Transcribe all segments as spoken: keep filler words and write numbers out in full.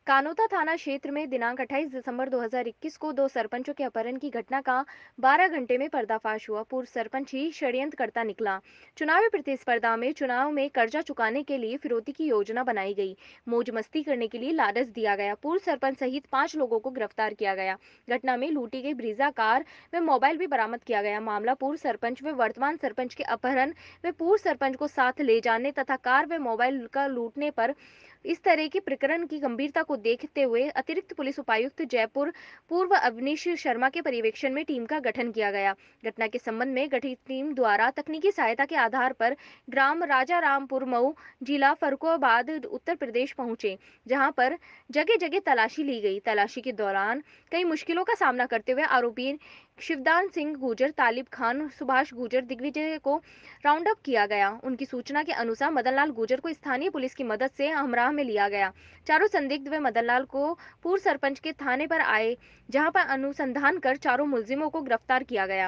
कानोता थाना क्षेत्र में दिनांक अट्ठाईस दिसंबर दो हज़ार इक्कीस को दो सरपंचों के अपहरण की घटना का बारह घंटे में पर्दाफाश हुआ। पूर्व सरपंच ही षड्यंत्रकर्ता निकला। चुनावी प्रतिस्पर्धा में चुनाव में कर्जा चुकाने के लिए फिरौती की योजना बनाई गई। मौज मस्ती करने के लिए लालच दिया गया। पूर्व सरपंच सहित पांच लोगों को गिरफ्तार किया गया। घटना में लूटी गई ब्रीजा कार व मोबाइल भी बरामद किया गया। मामला पूर्व सरपंच व वर्तमान सरपंच के अपहरण व पूर्व सरपंच को साथ ले जाने तथा कार व मोबाइल का लूटने पर इस तरह के प्रकरण की गंभीरता को देखते हुए अतिरिक्त पुलिस उपायुक्त जयपुर पूर्व अवनीश शर्मा के पर्यवेक्षण में टीम का गठन किया गया। घटना के संबंध में गठित टीम द्वारा तकनीकी सहायता के आधार पर ग्राम राजारामपुर मऊ, जिला फर्रुखाबाद, उत्तर प्रदेश पहुंचे, जहां पर जगह जगह तलाशी ली गई। तलाशी के दौरान कई मुश्किलों का सामना करते हुए आरोपी शिवदान सिंह गुर्जर, तालिब खान, सुभाष गुर्जर, दिग्विजय को राउंड अप किया गया। उनकी सूचना के अनुसार मदनलाल गुर्जर को स्थानीय पुलिस की मदद से हमराह में लिया गया। चारों संदिग्ध व मदनलाल को पूर्व सरपंच के थाने पर आए, जहां पर अनुसंधान कर चारों मुलजिमों को गिरफ्तार किया गया।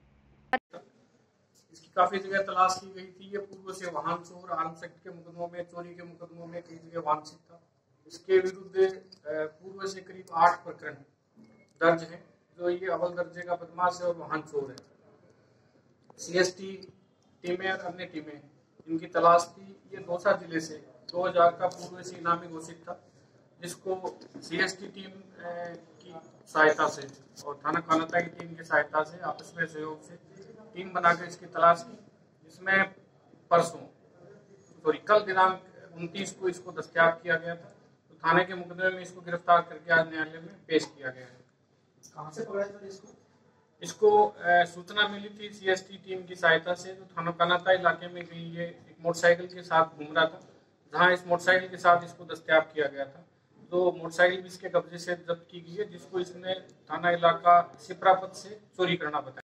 इसकी काफी जगह तलाश की गई थी। ये पूर्व से वाहन चोर, आर्म्स एक्ट के मुकदमों में, चोरी के मुकदमों में कई जगह वांछित था। इसके विरुद्ध पूर्व से करीब आठ प्रकरण दर्ज हैं, जो ये अव्वल दर्जे का बदमाश है और वाहन चोर है। सीएसटी टीमें और अन्य टीमें इनकी तलाश थी। ये दौसा जिले से दो हज़ार का पूर्व से इनामी घोषित था, जिसको सीएसटी टीम की सहायता से और थाना कानोता की टीम की सहायता से आपस में सहयोग से टीम बनाकर इसकी तलाश की, जिसमें परसों सॉरी कल दिनांक उनतीस को इसको दस्तयाब किया गया था। तो थाने के मुकदमे में इसको गिरफ्तार करके आज न्यायालय में पेश किया गया है। कहाँ से पकड़ा था इसको? इसको आ, सूचना मिली थी सीएसटी टीम की सहायता से। तो थाना कानोता इलाके में गई ये एक मोटरसाइकिल के साथ घूम रहा था, जहां इस मोटरसाइकिल के साथ इसको दस्तयाब किया गया था। तो मोटरसाइकिल भी इसके कब्जे से जब्त की गई है, जिसको इसने थाना इलाका सिपरापत से चोरी करना बताया।